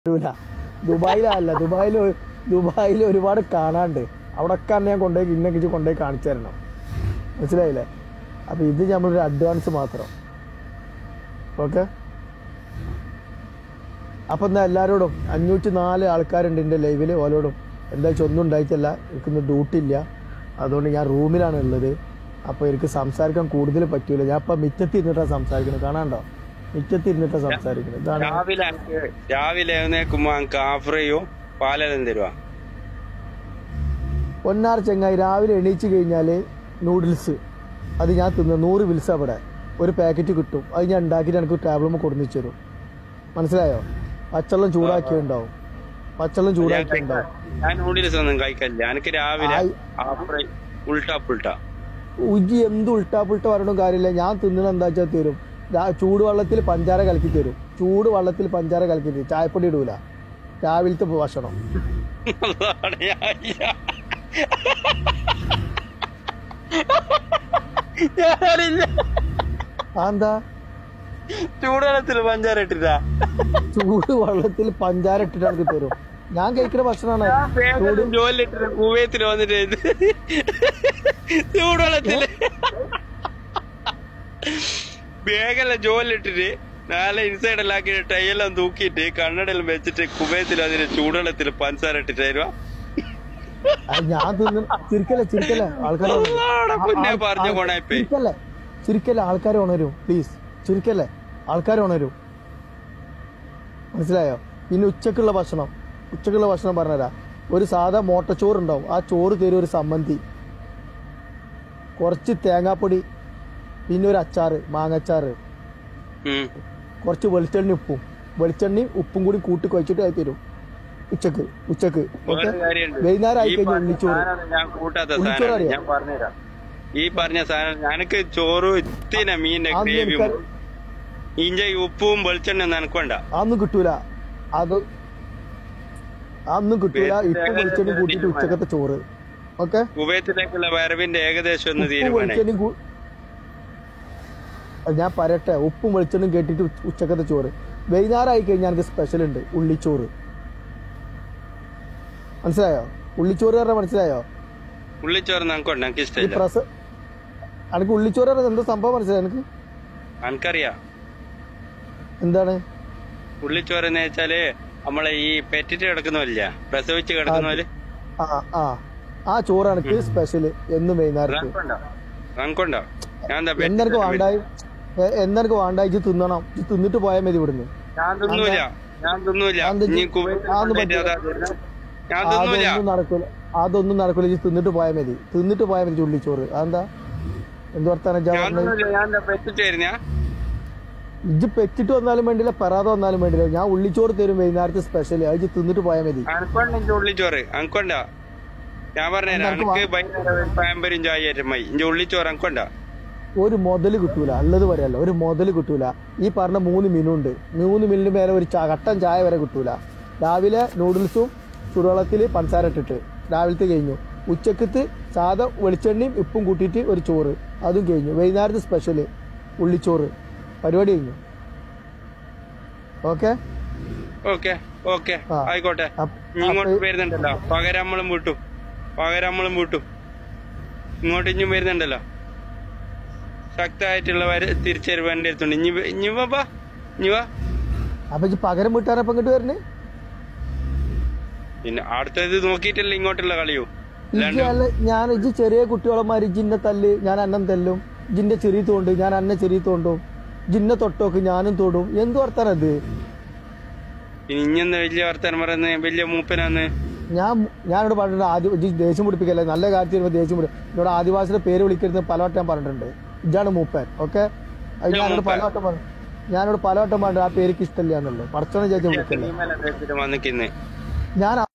പറ്റൂല. ദുബായിലല്ല, ദുബായിൽ ഒരുപാട് കാണാണ്ട്. അവിടൊക്കെ തന്നെ ഞാൻ കൊണ്ടുപോയി ഇന്നൊക്കെ കൊണ്ടുപോയി കാണിച്ചു തരണം. മനസ്സിലായില്ലേ? അപ്പൊ ഇത് നമ്മളൊരു അഡ്വാൻസ് മാത്രം. ഓക്കെ. അപ്പൊ എന്നാ എല്ലാവരോടും 504 ആൾക്കാരുണ്ട് എൻ്റെ ലൈവില്. ഓരോടും എന്താ വെച്ചാൽ ഒന്നും ഉണ്ടായിട്ടില്ല, എനിക്കൊന്നും ഡ്യൂട്ടി ഇല്ല, അതുകൊണ്ട് ഞാൻ റൂമിലാണ് ഉള്ളത്. അപ്പോൾ എനിക്ക് സംസാരിക്കാൻ കൂടുതൽ പറ്റൂല. ഞാൻ ഇപ്പം മിറ്റത്ത് ഇരുന്നിട്ടാണ് സംസാരിക്കുന്നത്. കാണാണ്ടോ? മിറ്റത്ത് ഇരുന്നിട്ടാണ് സംസാരിക്കുന്നത്. ഇതാണ് രാവിലെ എഴുന്നേക്കുമ്പോ കാഫ്രയോ പാലെല്ലാം തരുവാ. പൊന്നാർ ചെങ്ങായി, രാവിലെ എണീച്ച് കഴിഞ്ഞാൽ നൂഡിൽസ് അത് ഞാൻ തിന്ന് 100 വിൽസ് അവിടെ ഒരു പാക്കറ്റ് കിട്ടും. അത് ഞാൻ ഉണ്ടാക്കിയിട്ട് എനിക്ക് ടേബിളുമ്പോൾ കൊടുന്നിച്ചു തരും. മനസ്സിലായോ? പച്ചവെള്ളം ചൂടാക്കിയുണ്ടാവും. പച്ചവെള്ളം ചൂടാക്കിയുണ്ടാവും. ഞാൻ നൂഡിൽസ് ഒന്നും കഴിക്കില്ല. എനിക്ക് രാവിലെ ഉൾട്ടാ ഉജി എന്ത് ഉൾട്ടാ പറയണ കാര്യമില്ല. ഞാൻ തിന്നണ എന്താ വെച്ചാൽ തരും. ചൂടുവെള്ളത്തിൽ പഞ്ചാര കലക്കി തരും. ചൂടുവെള്ളത്തിൽ പഞ്ചാര കലക്കി തരും. ചായപ്പൊടി ഇടൂല. രാവിലത്തെ ഭക്ഷണം. എന്താ ചൂടുവെള്ളത്തിൽ പഞ്ചാര ഇട്ടിട്ടാ? ചൂടുവെള്ളത്തിൽ പഞ്ചാര ഇട്ടിട്ട് എനിക്ക് തരും. ഞാൻ കഴിക്കുന്ന ഭക്ഷണമാണ്. ജോലിട്ടിട്ട് കുവൈത്തിൽ വന്നിട്ട് ചൂടുവെള്ളത്തില് വേഗല്ല ജോലിട്ടിട്ട് നാളെ ഇൻസൈഡെല്ലാം ആക്കിയിട്ട് ടൈയെല്ലാം തൂക്കിയിട്ട് കണ്ണടെല്ലാം വെച്ചിട്ട് കുവൈത്തിൽ അതിന് ചൂടുവെള്ളത്തിൽ പഞ്ചസാര ഇട്ടിട്ട് തരുവാ. ഞാൻ ചിരിക്കല്ലേ ആൾക്കാർ ഉണരും. പ്ലീസ് ചിരിക്കല്ലേ, ആൾക്കാർ ഉണരും. മനസ്സിലായോ? പിന്നെ ഉച്ചക്കുള്ള ഭക്ഷണം പറഞ്ഞുതരാം. ഒരു സാധാ മോട്ടച്ചോറ് ഉണ്ടാവും. ആ ചോറ് തരും, ഒരു സമ്മന്തി, കുറച്ച് തേങ്ങാപ്പൊടി, പിന്നെ ഒരു അച്ചാറ്, മാങ്ങച്ചാറ്, കുറച്ച് വെളിച്ചെണ്ണയും ഉപ്പും കൂടി കൂട്ടി കുഴച്ചിട്ട് അത് തരും ഉച്ചക്ക്. വൈകുന്നേരം ആയി കഴിഞ്ഞാൽ ഉള്ളിച്ചോറ് അറിയാം. ഈ പറഞ്ഞ സാധനം എനിക്ക് ചോറ് ഇത്തിന മീനിന്റെ ഗ്രേവിയും ഇഞ്ച ഉപ്പും വെളിച്ചെണ്ണ നനക്കൊണ്ട അതൊന്നും കിട്ടൂല. ഇപ്പൊ വെളിച്ചെണ്ണ കൂട്ടിട്ട് ഉച്ചക്കത്തെ ചോറ്. ഓക്കെ. കുവൈത്തിലേക്കുള്ള വരവിന്റെ ഏകദേശം ഒന്ന് തീരുമാനം ഞാൻ പറയട്ടെ. ഉപ്പും വെളിച്ചെണ്ണയും കേട്ടിട്ട് ഉച്ചക്കത്തെ ചോറ്. വൈകുന്നേരം ആയി കഴിഞ്ഞാൽ എനിക്ക് സ്പെഷ്യൽ ഉണ്ട്, ഉള്ളിച്ചോറ്. മനസ്സിലായോ? ഉള്ളിച്ചോറ് പറഞ്ഞാൽ മനസ്സിലായോ? ഉള്ളിച്ചോറ് എനിക്ക് ഇഷ്ടമില്ല. എനിക്ക് ഉള്ളിച്ചോറ് പറഞ്ഞാൽ എന്താ സംഭവം മനസ്സിലായോ? എനിക്കറിയാം എന്താണ് ഉള്ളിച്ചോറ് എന്ന് വെച്ചാല് നമ്മളെ ഈ പെറ്റിട്ട് കിടക്കുന്നവല്ല, പ്രസവിച്ച് കിടക്കുന്നവര്. ആ ചോറ് എനിക്ക് സ്പെഷ്യല് എന്നും വൈകുന്നേരത്ത്. എന്നെനിക്ക് വേണ്ടായി തിന്നണം. തിന്നിട്ട് പോയാൽ മതി ഇവിടുന്ന്. അതൊന്നും നടക്കൂല. തിന്നിട്ട് പോയാൽ മതി. ഉള്ളിച്ചോറ്. അതെന്താ? എന്ത് വർത്താനം? ഇജ്ജ് പെറ്റിട്ട് വന്നാലും വേണ്ടില്ല, പെറാതെ വന്നാലും വേണ്ടില്ല. ഞാൻ ഉള്ളിച്ചോറ് തരും വൈകുന്നേരത്തെ സ്പെഷ്യൽ. അത് തിന്നിട്ട് പോയാൽ മതി. ഉള്ളിച്ചോറ് അനക്കൊണ്ട. ഞാൻ ഉള്ളിച്ചോറ് അനക്കൊണ്ട. ഒരു മുതല് കിട്ടൂല. ഉള്ളത് പറയാലോ, ഒരു മുതല് കിട്ടൂല. ഈ പറഞ്ഞ 3 മെനു ഉണ്ട്. 3 മെനുവിന് മേലെ ഒരു കട്ടൻ ചായ വരെ കിട്ടൂല. രാവിലെ നൂഡിൽസും ചുടുവെള്ളത്തിൽ പഞ്ചസാര ഇട്ടിട്ട് രാവിലത്തെ കഴിഞ്ഞു. ഉച്ചക്കത്ത് സാധാ വെളിച്ചെണ്ണയും ഉപ്പും കൂട്ടിയിട്ട് ഒരു ചോറ്, അതും കഴിഞ്ഞു. വൈകുന്നേരത്തെ സ്പെഷ്യല് ഉള്ളിച്ചോറ്. പരിപാടി കഴിഞ്ഞു. ഓക്കെ ആയിക്കോട്ടെ. ഇങ്ങോട്ട് വരുന്നുണ്ടല്ലോ പകരമ്മളും വീട്ടും ഇങ്ങോട്ട് ഇഞ്ഞും വരുന്നുണ്ടല്ലോ. ശക്തമായിട്ടുള്ളവര് തിരിച്ചറിവ് എന്റെ അടുത്തുണ്ട്. ഇനി വാ. അപ്പൊ പകരം വീട്ടാനപ്പം ഇങ്ങോട്ട് വരണേ? പിന്നെ അടുത്തത് നോക്കിയിട്ടല്ലേ ഇങ്ങോട്ടുള്ള കളിയോ? ഞാൻ ചെറിയ കുട്ടികളന്മാര് ജിന്നെ തല്ല്, ഞാൻ അന്നം തല്ലും. ജിന്റെ ചെറിയ തോണ്ട്, ഞാൻ അന്നെ ചെറിയ തോണ്ടും. ജിന്നെ തൊട്ടോക്ക്, ഞാനും തോടും. എന്ത് വർത്താനത്? ഇനിയെന്താ വലിയ വർത്താനം പറയുന്നത്? വലിയ മൂപ്പനാന്ന് ഞാനിവിടെ പറഞ്ഞിട്ടുണ്ട്. ദേഷ്യം പിടിപ്പിക്കല്ലേ, നല്ല കാര്യത്തിൽ വരുമ്പോ ദേഷ്യം പിടിക്കും. ഇവിടെ ആദിവാസിയുടെ പേര് വിളിക്കരുത് പലവട്ടം ഞാൻ പറഞ്ഞിട്ടുണ്ട്. ഇതാണ് മൂപ്പൻ. ഓക്കെ. ഞാനിവിടെ പലവട്ടം പറഞ്ഞിട്ടുണ്ട്. ആ പേർക്ക് ഇഷ്ടമില്ല എന്നുള്ളത്. പടച്ചോനെ ചേച്ചി വിളിക്കല്ലേ. ഞാൻ